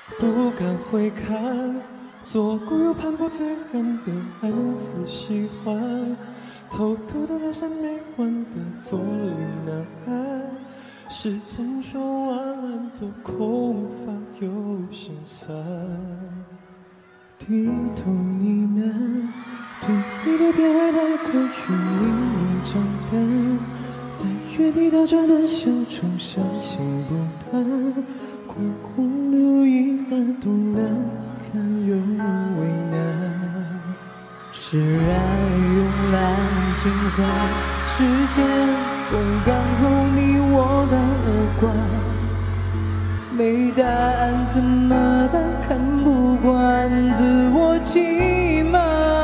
不敢回看，做过又攀过最远的暗自喜欢，偷偷的留下没完的坐立难安。时间说晚安都空乏又心酸，低头呢喃，对你的变爱太过于明目张胆，在原地打转的小中伤心不断，空空留遗憾，多难堪又为难。 是爱慵懒尽欢，时间风干后你我在无关，没答案怎么办？看不惯自我欺瞒，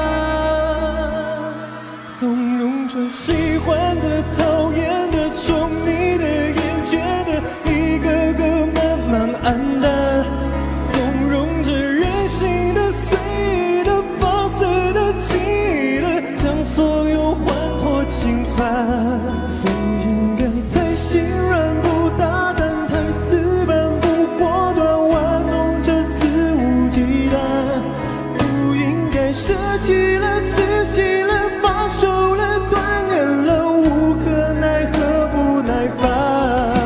纵容着喜欢的、讨厌的、宠你的、厌倦的，一个个慢慢黯淡，纵容着任性的、随意的、放肆的、轻易的，将所有欢脱侵犯。不应该太心软不大胆，太死板不果断，玩弄着肆无忌惮。不应该舍弃了、撕弃了、放手了、断念了，无可奈何不耐烦。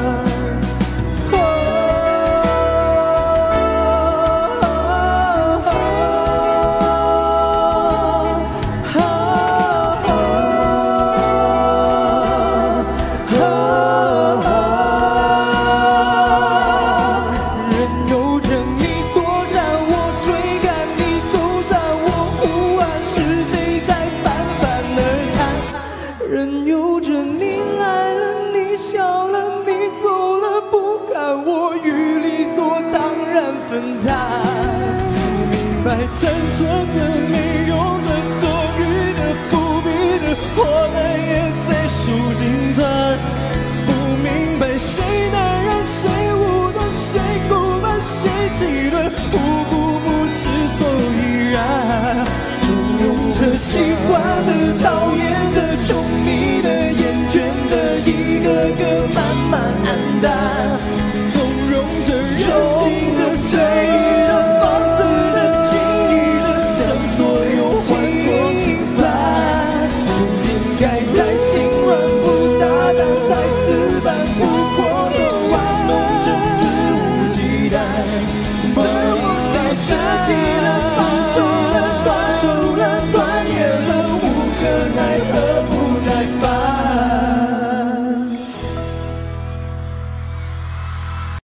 任由着你躲闪，我追赶你走散，我呼喊，是谁在反反而谈？任由着你来了，你笑了，你走了，不堪我与理所当然分担。 不明白残存的、没用的、多余的、不必的，破烂也在数尽钻。不明白谁难忍，谁无端，谁孤单，谁极端，无故不知所以然。 纵容着喜欢的、讨厌的、宠你的、厌倦的，一个个慢慢黯淡。 纵容着任性的、随意的、放肆的、轻易的，将所有欢脱侵犯。 不应该太心软不大胆，太死板不果断，玩弄着肆无忌惮。不应该舍弃了。